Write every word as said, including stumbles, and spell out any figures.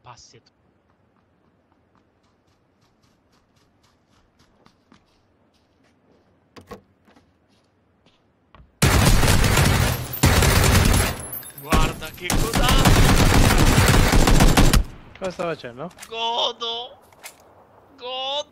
passi. Guarda che cosa. Cosa sta facendo? Godo. Godo.